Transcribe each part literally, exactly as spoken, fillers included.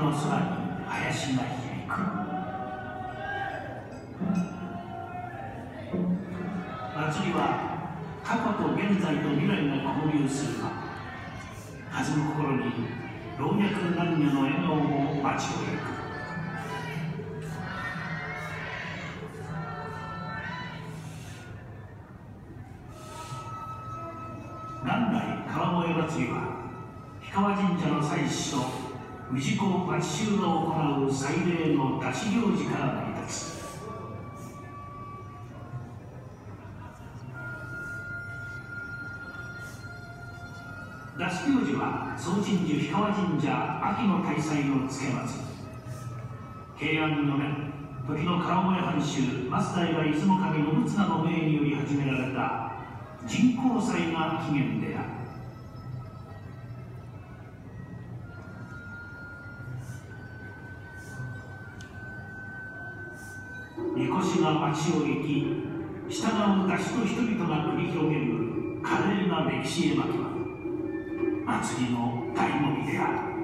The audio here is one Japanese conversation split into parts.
の空に林が響く。祭りは過去と現在と未来が交流するが、弾む心に老若男女の笑顔も待ちを行く。元来川越祭りは氷川神社の祭司と氏子八州が行う祭礼の出し行事から成り立つ。出し行事は総鎮守氷川神社秋の大祭のつけ祭り。平安よねん、時の川越藩主増平出雲守信綱の命により始められた神幸祭が起源である。みこしが町を行き、従う出しと人々が繰り広げる華麗な歴史絵巻は祭りの醍醐味である。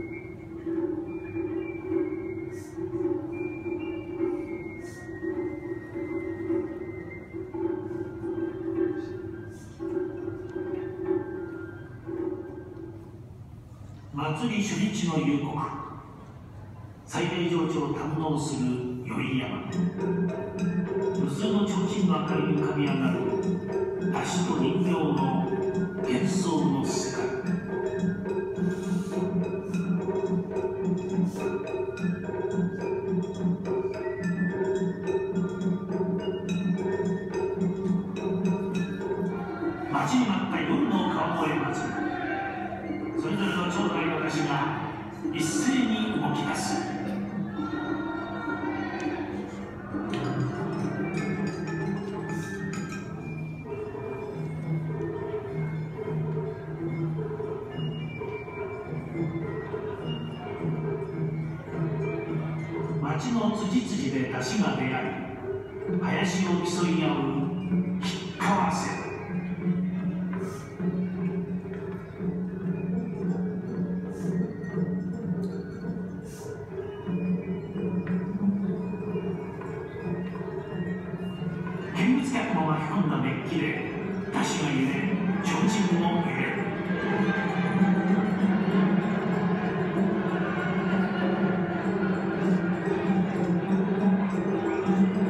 祭り初日の夕刻、祭礼情緒を堪能する宵山。無数の提灯の明かりに浮かび上がる出汁と人形の幻想の世界。待ちに待った夜の川越祭り。それぞれの町内の出汁が一斉に動き出す。町の辻々で出汁が出会い、林を競い合う吉川線。見物客も巻き込んだ熱気で出汁が揺れ、提灯も揺れる。